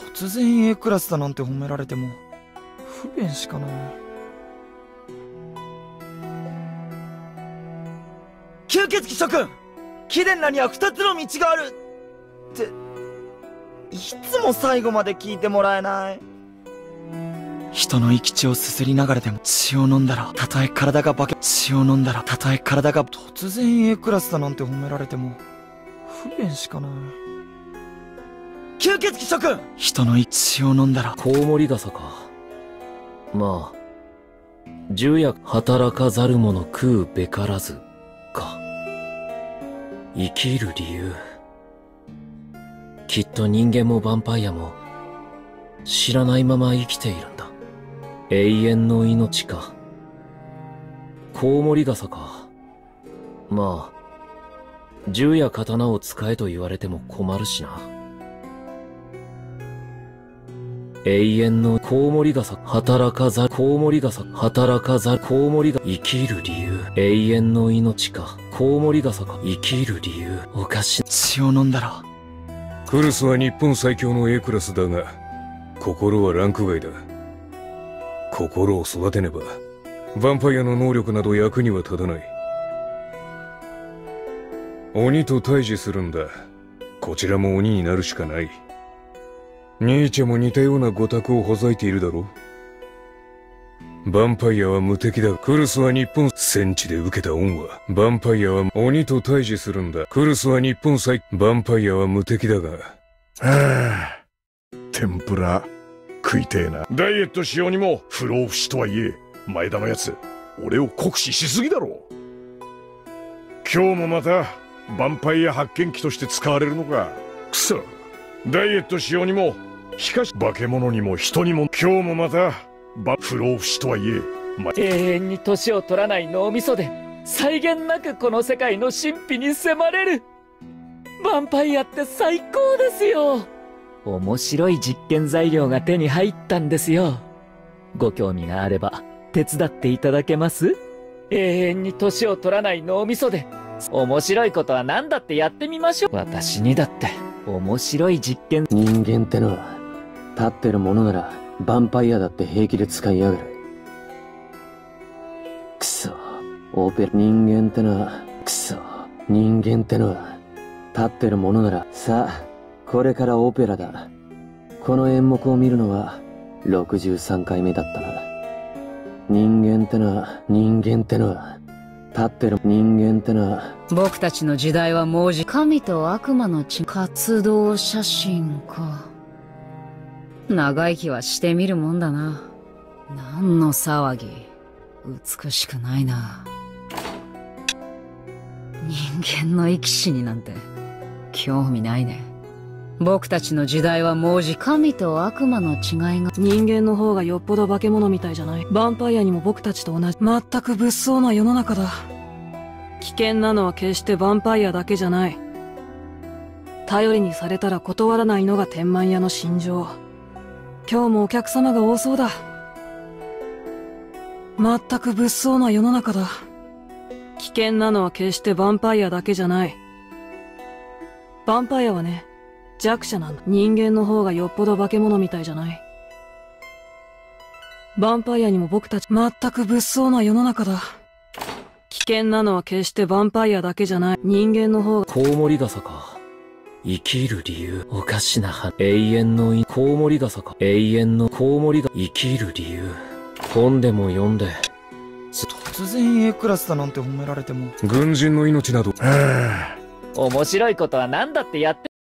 突然 A クラスだなんて褒められても不便しかない。吸血鬼諸君、貴殿らには2つの道があるっていつも最後まで聞いてもらえない。人の生き血をすすりながらでも血を飲んだらたとえ体が血を飲んだらたとえ体が突然 A クラスだなんて褒められても不便しかない。吸血鬼諸君、人の血を飲んだらコウモリ傘か。まあ銃や働かざる者食うべからずか。生きる理由、きっと人間もヴァンパイアも知らないまま生きているんだ。永遠の命か。コウモリ傘か。まあ銃や刀を使えと言われても困るしな。永遠のコウモリ傘、働かざコウモリ傘、働かざコウモリが生きる理由、永遠の命か。コウモリ傘か。生きる理由、おかしい。 血を飲んだら。 クルスは日本最強の A クラスだが、心はランク外だ。心を育てねばヴァンパイアの能力など役には立たない。鬼と対峙するんだ。こちらも鬼になるしかない。ニーチェも似たような語卓をほざいているだろう。ヴァンパイアは無敵だ。クルスは日本戦地で受けた恩は。ヴァンパイアは鬼と対峙するんだ。クルスは日本最。ヴァンパイアは無敵だが。 はあ、天ぷら食いてえな。ダイエットしようにも不老不死とはいえ、前田のやつ俺を酷使しすぎだろ。今日もまたヴァンパイア発見器として使われるのか。くそ、ダイエットしようにもしかし化け物にも人にも。今日もまた不老不死とはいえ、 永遠に年を取らない脳みそで際限なくこの世界の神秘に迫れる。ヴァンパイアって最高ですよ。面白い実験材料が手に入ったんですよ。ご興味があれば手伝っていただけます？永遠に年を取らない脳みそで面白いことは何だってやってみましょう。私にだって面白い実験。 人間ってのは立ってるものならヴァンパイアだって平気で使いやがる。くそ、オペラ。人間ってのは、くそ、人間ってのは立ってるものなら。さあ、これからオペラだ。この演目を見るのは63回目だったな。人間ってのは立ってる人間ってのは。 僕たちの時代はもう神と悪魔の活動写真か。長生きはしてみるもんだな。何の騒ぎ。美しくないな。人間の生き死になんて興味ないね。僕たちの時代はもう神と悪魔の違いが。 人間の方がよっぽど化け物みたいじゃない。ヴァンパイアにも僕たちと同じ。全く物騒な世の中だ。危険なのは決してヴァンパイアだけじゃない。頼りにされたら断らないのが天満屋の心情。今日もお客様が多そうだ。全く物騒な世の中だ。危険なのは決してヴァンパイアだけじゃない。ヴァンパイアはね、弱者なんだ。人間の方がよっぽど化け物みたいじゃない。ヴァンパイアにも僕たち。全く物騒な世の中だ。危険なのは決してヴァンパイアだけじゃない。人間の方が。 コウモリ傘か。生きる理由、おかしな話。永遠のコウモリ傘か。永遠のコウモリが生きる理由。本でも読んで。 突然 A クラスだなんて褒められても。 軍人の命など。 面白いことは何だってやって